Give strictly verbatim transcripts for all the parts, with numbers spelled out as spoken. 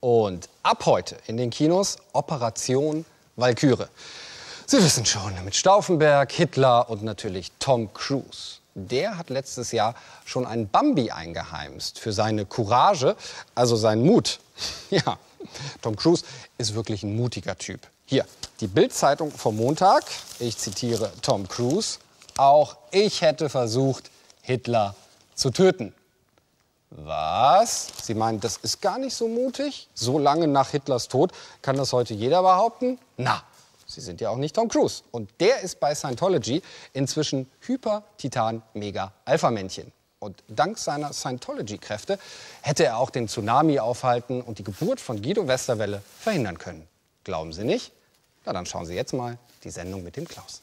Und ab heute in den Kinos Operation Valkyrie. Sie wissen schon, mit Stauffenberg, Hitler und natürlich Tom Cruise. Der hat letztes Jahr schon einen Bambi eingeheimst für seine Courage, also seinen Mut. Ja, Tom Cruise ist wirklich ein mutiger Typ. Hier, die Bild-Zeitung vom Montag. Ich zitiere Tom Cruise. Auch ich hätte versucht, Hitler zu töten. Was? Sie meinen, das ist gar nicht so mutig? So lange nach Hitlers Tod kann das heute jeder behaupten? Na, Sie sind ja auch nicht Tom Cruise. Und der ist bei Scientology inzwischen Hyper-Thetan-Mega-Alpha-Männchen. Und dank seiner Scientology-Kräfte hätte er auch den Tsunami aufhalten und die Geburt von Guido Westerwelle verhindern können. Glauben Sie nicht? Na, dann schauen Sie jetzt mal die Sendung mit dem Klaus.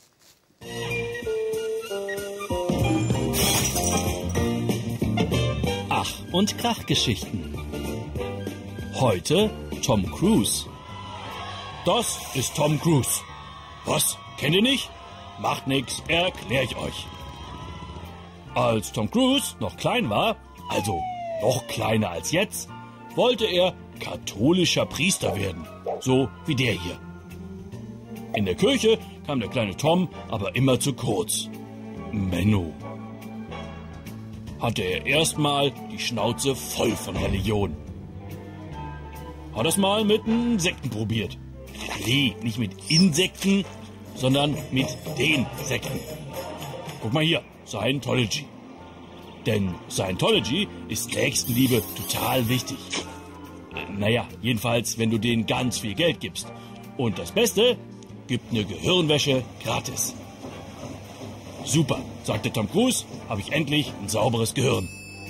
Ach- und Krachgeschichten. Heute Tom Cruise. Das ist Tom Cruise. Was? Kennt ihr nicht? Macht nix, erklär ich euch. Als Tom Cruise noch klein war, also noch kleiner als jetzt, wollte er katholischer Priester werden. So wie der hier. In der Kirche kam der kleine Tom aber immer zu kurz. Menno. Hatte er erstmal die Schnauze voll von Religion. Hat es mal mit Insekten probiert. Nee, nicht mit Insekten, sondern mit den Sekten. Guck mal hier, Scientology. Denn Scientology ist Nächstenliebe total wichtig. Äh, naja, jedenfalls, wenn du denen ganz viel Geld gibst. Und das Beste, gibt eine Gehirnwäsche gratis. Super, sagte Tom Cruise, habe ich endlich ein sauberes Gehirn.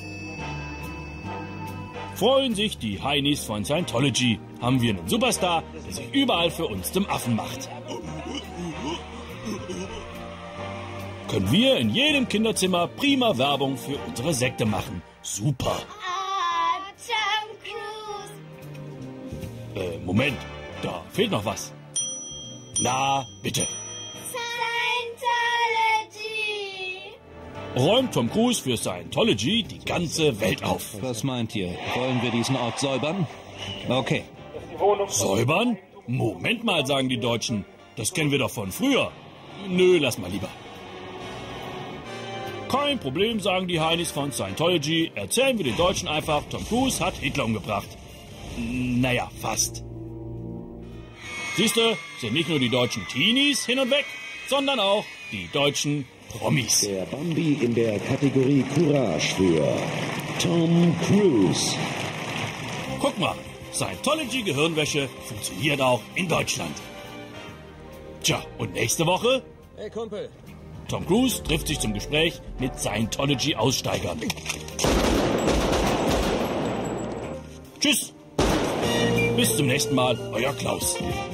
Freuen sich die Heinis von Scientology, haben wir einen Superstar, der sich überall für uns zum Affen macht. Können wir in jedem Kinderzimmer prima Werbung für unsere Sekte machen. Super. Ah, Tom Cruise. Äh, Moment, da fehlt noch was. Na, bitte. Scientology. Räumt Tom Cruise für Scientology die ganze Welt auf. Was meint ihr? Wollen wir diesen Ort säubern? Okay. Säubern? Moment mal, sagen die Deutschen. Das kennen wir doch von früher. Nö, lass mal lieber. Kein Problem, sagen die Heinis von Scientology. Erzählen wir den Deutschen einfach, Tom Cruise hat Hitler umgebracht. Naja, fast. Siehste, sind nicht nur die deutschen Teenies hin und weg, sondern auch die deutschen Promis. Der Bambi in der Kategorie Courage für Tom Cruise. Guck mal, Scientology-Gehirnwäsche funktioniert auch in Deutschland. Tja, und nächste Woche? Hey Kumpel. Tom Cruise trifft sich zum Gespräch mit Scientology-Aussteigern. Tschüss. Bis zum nächsten Mal, euer Klaus.